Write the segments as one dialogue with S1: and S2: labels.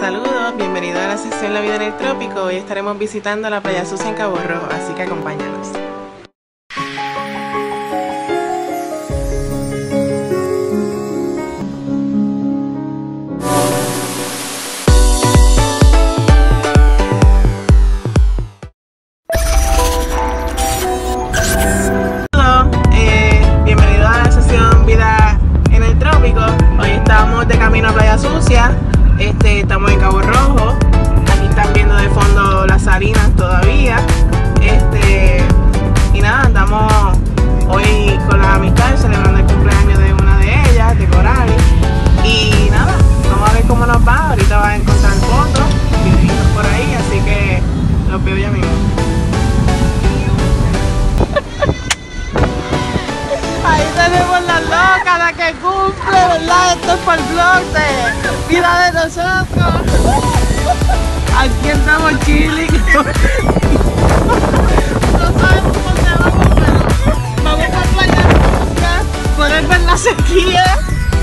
S1: Saludos, bienvenido a la sección La Vida en el Trópico. Hoy estaremos visitando la Playa Sucia en Cabo Rojo, así que acompáñanos. Bienvenido a la sección Vida en el Trópico. Hoy estamos de camino a Playa Sucia. Estamos en Cabo Rojo. Aquí están viendo de fondo las salinas todavía. Y nada, andamos hoy con las amistades celebrando el cumpleaños de una de ellas, de Corali. Y nada, vamos a ver cómo nos va. Ahorita vas a encontrar fotos, videitos por ahí, así que los veo ya mismo. Ahí tenemos la loca, la que cumple, ¿verdad? Esto es para el vlog de Vida de nosotros. Aquí estamos chilling. No sabemos dónde vamos, pero vamos a Playa Sucia. Poder ver la sequía.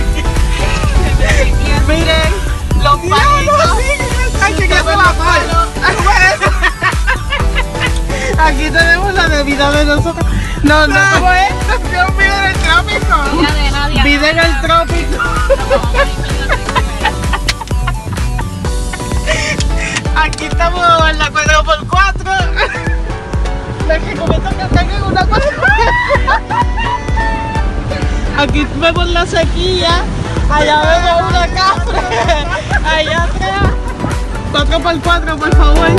S1: Miren, los palitos. Ay, que quedó la palo. Aquí tenemos la de Vida de nosotros. No, ¿cómo es? Vida en el trópico. Vida en el trópico. Aquí estamos en la 4x4. Les recomiendo que tengan una 4x4. Aquí vemos la sequía. Allá vemos una cafre. Allá atrás. 4x4, por favor.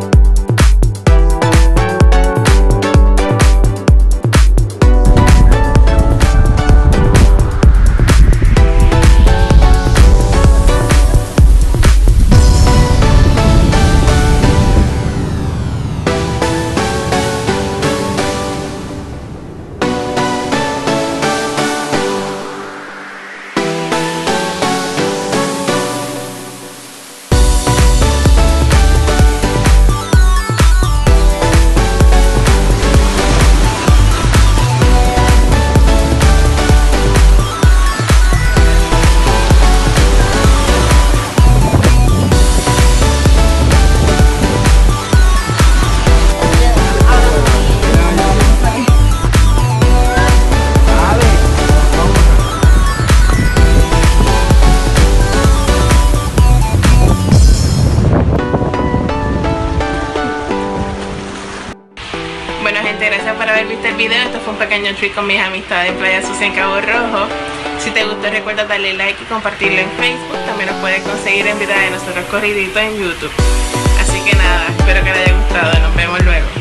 S1: Bueno gente, gracias por haber visto el video. Esto fue un pequeño trip con mis amistades en Playa Sucia en Cabo Rojo. Si te gustó recuerda darle like y compartirlo en Facebook. También nos puedes conseguir en Vida de nosotros corridito en YouTube. Así que nada, espero que les haya gustado. Nos vemos luego.